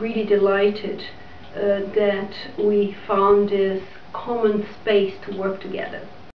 really delighted that we found this common space to work together.